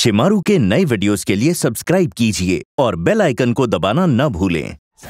शिमारू के नए वीडियोस के लिए सब्सक्राइब कीजिए और बेल आइकन को दबाना न भूलें।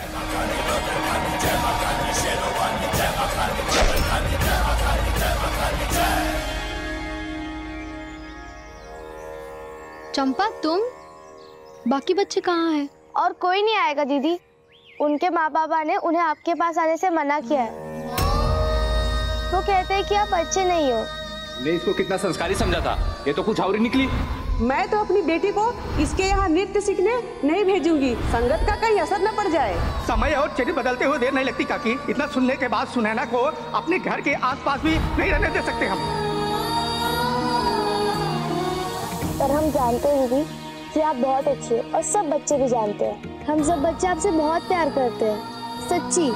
चंपा, तुम? बाकी बच्चे कहाँ हैं? और कोई नहीं आएगा दीदी। उनके माँ बाबा ने उन्हें आपके पास आने से मना किया है। वो कहते हैं कि आप अच्छे नहीं हो। हमने इसको कितना संस्कारी समझा था, ये तो कुछ और ही निकली। मैं तो अपनी बेटी को इसके यहाँ नृत्य सीखने नहीं भेजूंगी, संगत का कहीं असर न पड़ जाए। समय और चीजें बदलते हुए देर नहीं लगती काकी। इतना सुनने के बाद सुनैना को अपने घर के आसपास भी नहीं रहने दे सकते हम। पर हम जानते हैं दीदी कि आप बहुत अच्छी हैं और सब बच्चे भी जानते हैं। हम सब बच्चे आपसे बहुत प्यार करते हैं, सच्ची।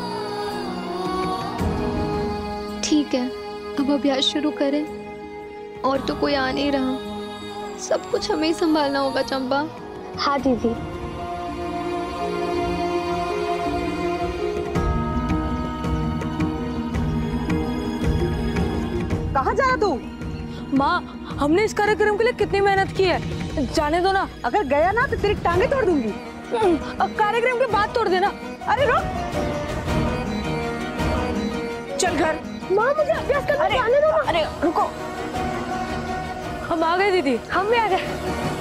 ठीक है, अब अभ्यास शुरू करें। और तो कोई आ नहीं रहा, सब कुछ हमें ही संभालना होगा चंपा। हाँ दीदी। कहाँ जा रहा तू? माँ, हमने इस कार्यक्रम के लिए कितनी मेहनत की है, जाने दो ना। अगर गया ना तो तेरी टांगे तोड़ दूंगी। अब कार्यक्रम के बाद तोड़ देना। अरे रुक, चल घर। माँ, मुझे अभ्यास करने जाने दो ना। अरे रुको, हम आ गए दीदी, हम भी आ गए।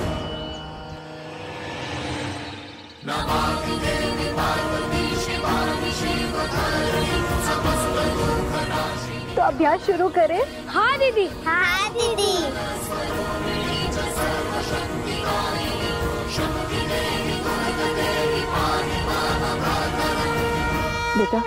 तो अभ्यास शुरू करें? हाँ दीदी। हाँ दीदी। बेटा,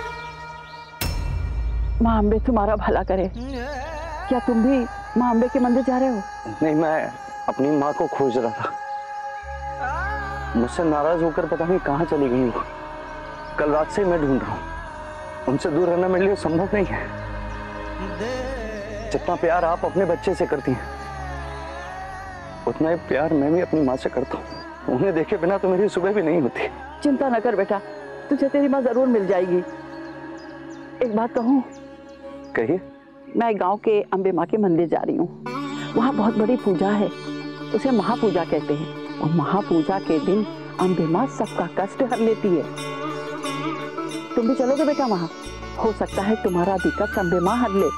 माँ अम्बे तुम्हारा भला करे। क्या तुम भी माँ अम्बे के मंदिर जा रहे हो? नहीं, मैं अपनी माँ को खोज रहा था। मुझसे नाराज होकर पता नहीं कहाँ चली गई वो। कल रात से मैं ढूंढ रहा हूँ। उनसे दूर रहना मेरे लिए संभव नहीं है। जितना प्यार आप अपने बच्चे से करती हैं, उतना ही प्यार मैं भी अपनी माँ से करता हूँ। उन्हें देखे बिना तो मेरी सुबह भी नहीं होती। चिंता न कर बेटा, तुझे तेरी माँ जरूर मिल जाएगी। एक बात कहूँ? कहिए। मैं गांव के अम्बे माँ के मंदिर जा रही हूँ। वहाँ बहुत बड़ी पूजा है, उसे महापूजा कहते हैं। और महापूजा के दिन अम्बे माँ सबका कष्ट हर लेती है। तुम भी चलोगे बेटा वहाँ? हो सकता है तुम्हारा भी कष्ट अम्बे माँ हर ले।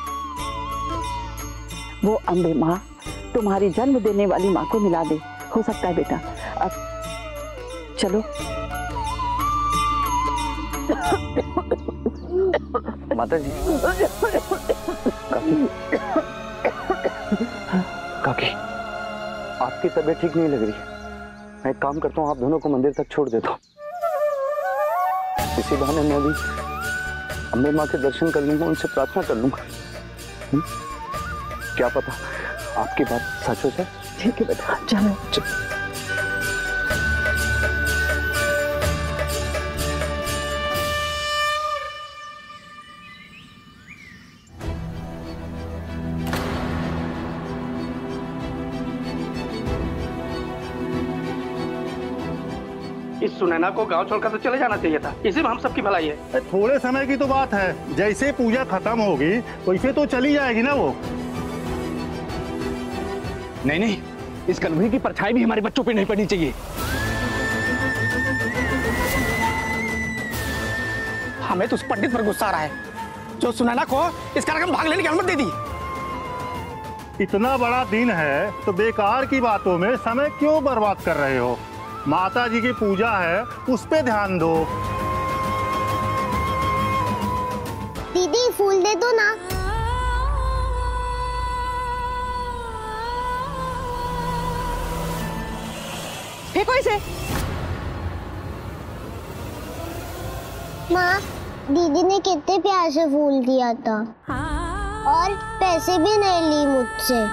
वो अम्बे माँ तुम्हारी जन्म देने वाली माँ को मिला दे। हो सकता है बेटा। अब चलो। माता जी। काकी, आपकी तबीयत ठीक नहीं लग रही। मैं एक काम करता हूँ, आप दोनों को मंदिर तक छोड़ देता हूँ। इसी बहाने मैं भी अम्बे माँ के दर्शन कर लूंगा, उनसे प्रार्थना कर लूंगा। क्या पता आपकी बात सच हो जाए। ठीक है बेटा, चलो। इस सुनैना को गांव छोड़कर तो चले जाना चाहिए था। इसी में हम सबकी भलाई है। थोड़े समय की तो बात है, जैसे पूजा खत्म होगी वैसे तो चली जाएगी ना वो। नहीं नहीं, इस कलयुगी की परछाई भी हमारे बच्चों पे नहीं पड़नी चाहिए। हमें तो उस पंडित पर गुस्सा आ रहा है जो सुनैना को इस कार्यक्रम में भाग लेने की अनुमति दे दी। इतना बड़ा दिन है तो बेकार की बातों में समय क्यों बर्बाद कर रहे हो? माता जी की पूजा है, उस पे ध्यान दो। दीदी, फूल दे दो ना। फेंको इसे। माँ, दीदी ने कितने प्यार से फूल दिया था और पैसे भी नहीं ली मुझसे।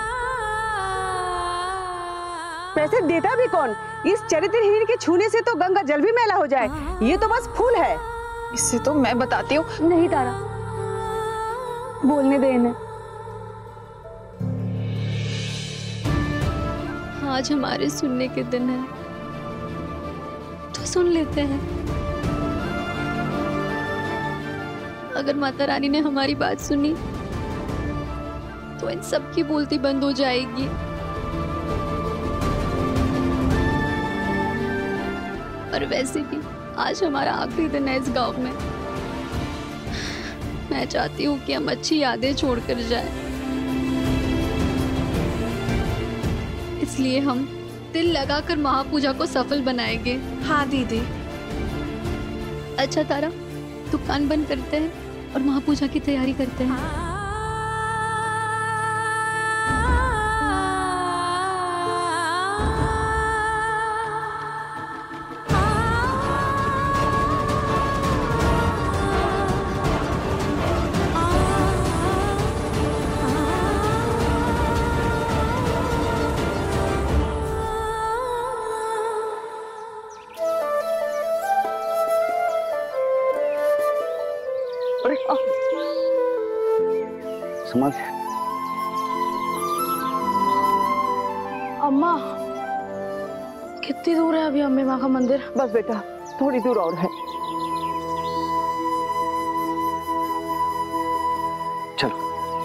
पैसे देता भी कौन? इस चरित्रहीन के छूने से तो गंगा जल भी मैला हो जाए। ये तो बस फूल है। इससे तो मैं बताती हूँ। नहीं तारा, बोलने दे इन्हें। आज हमारे सुनने के दिन है तो सुन लेते हैं। अगर माता रानी ने हमारी बात सुनी तो इन सब की बोलती बंद हो जाएगी। और वैसे भी आज हमारा आखिरी दिन है इस गांव में। मैं चाहती हूँ कि हम अच्छी यादें छोड़कर जाएं। इसलिए हम दिल लगाकर महापूजा को सफल बनाएंगे। हाँ दीदी। अच्छा तारा, दुकान बंद करते हैं और महापूजा की तैयारी करते हैं। समझ। अम्मा, कितनी दूर है अभी अम्बे माँ का मंदिर? बस बेटा थोड़ी दूर और है। चलो।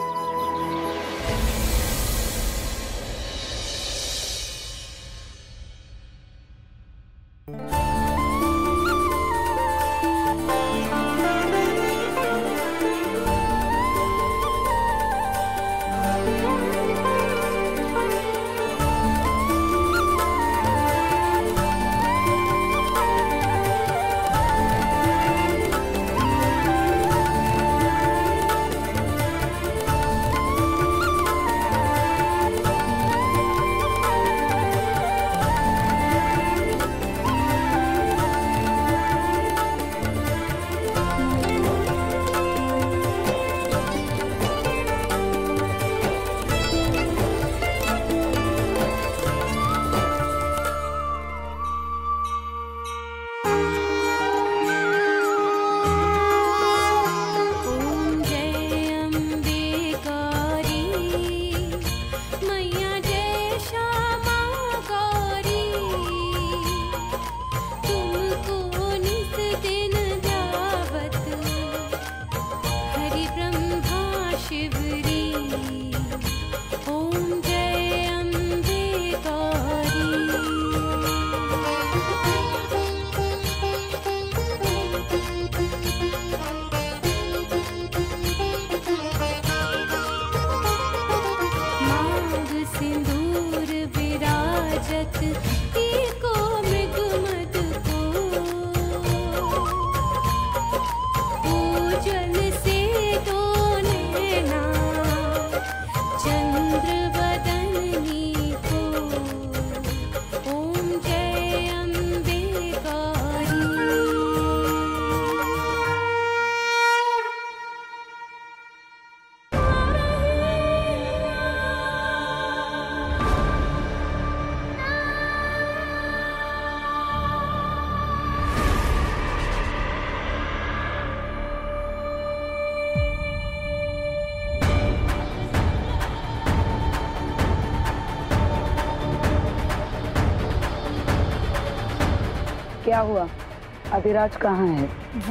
क्या हुआ? अधिराज कहाँ है?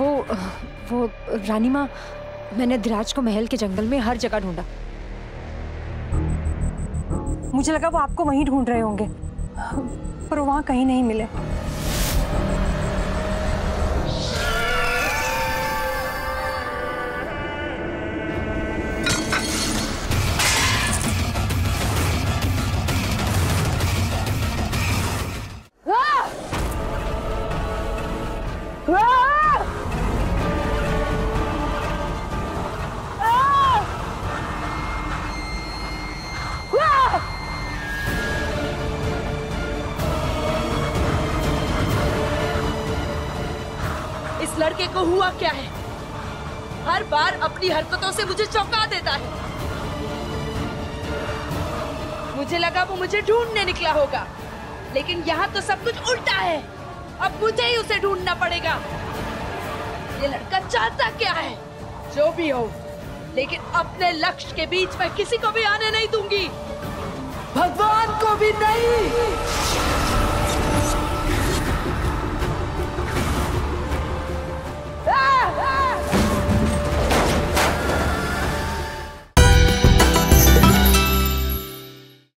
वो रानी माँ, मैंने अधिराज को महल के जंगल में हर जगह ढूंढा। मुझे लगा वो आपको वहीं ढूंढ रहे होंगे, पर वहां कहीं नहीं मिले। इस लड़के को हुआ क्या है? हर बार अपनी हरकतों से मुझे चौंका देता है। मुझे लगा वो मुझे ढूंढने निकला होगा, लेकिन यहाँ तो सब कुछ उल्टा है। अब मुझे ही उसे ढूंढना पड़ेगा। ये लड़का चाहता क्या है? जो भी हो, लेकिन अपने लक्ष्य के बीच में किसी को भी आने नहीं दूंगी, भगवान को भी नहीं।